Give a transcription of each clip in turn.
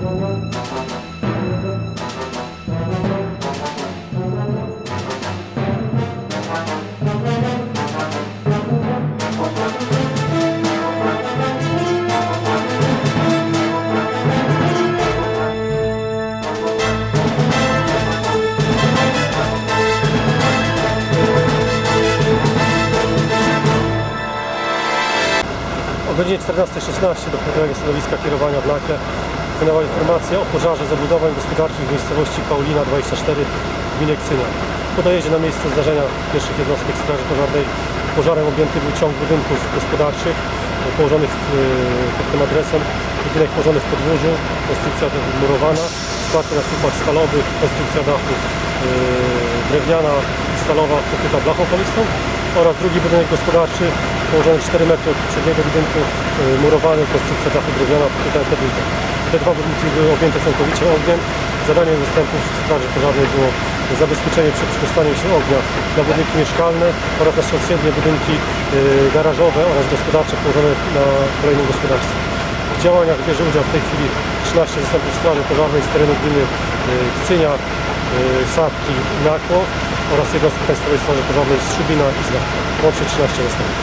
O godzinie 14:16 do powiatowego stanowiska kierowania w Nakle wpłynęła informacja o pożarze zabudowań gospodarczych w miejscowości Paulina 24 w gminie Kcynia. Po dojeździe na miejsce zdarzenia pierwszych jednostek Straży Pożarnej pożarem objęty był ciąg budynków gospodarczych położonych pod tym adresem. Budynek położony w podwórzu, konstrukcja murowana, wsparcie na słupach stalowych, konstrukcja dachu drewniana i stalowa pokryta blachą folistą oraz drugi budynek gospodarczy położony 4 metry od poprzedniego budynku, murowany, konstrukcja dachu drewniana pokryta etabliką. Te dwa budynki były objęte całkowicie ogniem. Zadaniem zastępów Straży Pożarnej było zabezpieczenie przed przedostaniem się ognia na budynki mieszkalne oraz na sąsiednie budynki garażowe oraz gospodarcze położone na kolejnym gospodarstwie. W działaniach bierze udział w tej chwili 13 zastępów Straży Pożarnej z terenu gminy Kcynia, Sadki i Nakło oraz jednostki Państwowej Straży Pożarnej z Szubina i z Nakła. Łącznie 13 zastępów.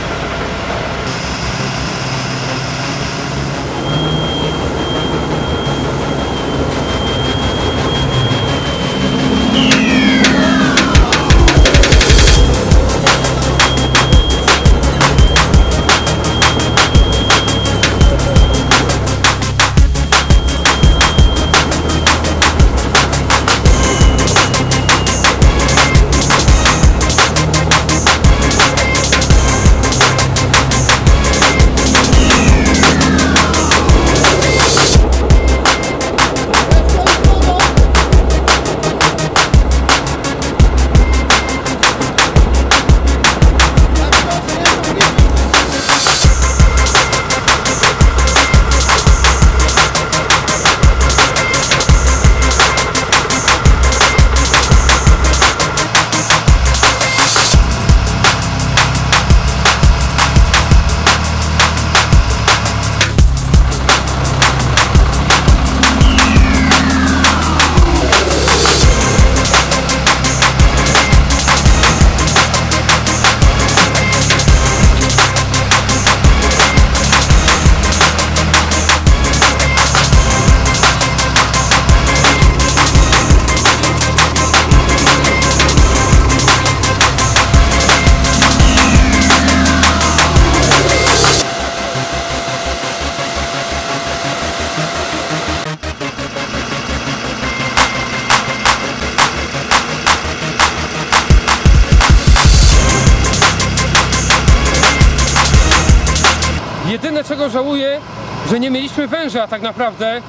Jedyne, czego żałuję, że nie mieliśmy węża tak naprawdę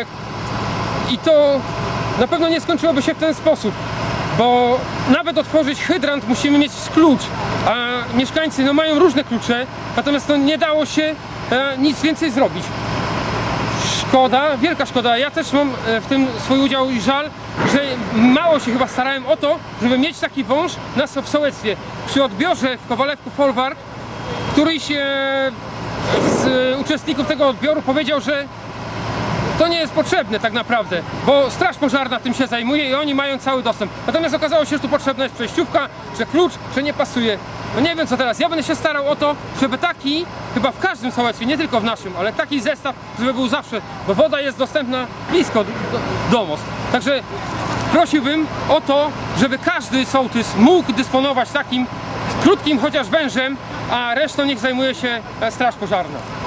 i to na pewno nie skończyłoby się w ten sposób, bo nawet otworzyć hydrant musimy mieć klucz, a mieszkańcy no, mają różne klucze, natomiast no, nie dało się nic więcej zrobić. Szkoda, wielka szkoda. Ja też mam w tym swój udział i żal, że mało się chyba starałem o to, żeby mieć taki wąż w sołectwie. Przy odbiorze w Kowalewku Folwark któryś z uczestników tego odbioru powiedział, że to nie jest potrzebne tak naprawdę, bo Straż Pożarna tym się zajmuje i oni mają cały dostęp. Natomiast okazało się, że tu potrzebna jest przejściówka, że klucz, że nie pasuje. No nie wiem co teraz. Ja będę się starał o to, żeby taki, chyba w każdym sołectwie, nie tylko w naszym, ale taki zestaw, żeby był zawsze, bo woda jest dostępna blisko domostw. Także prosiłbym o to, żeby każdy sołtys mógł dysponować takim krótkim chociaż wężem, a resztą niech zajmuje się Straż Pożarna.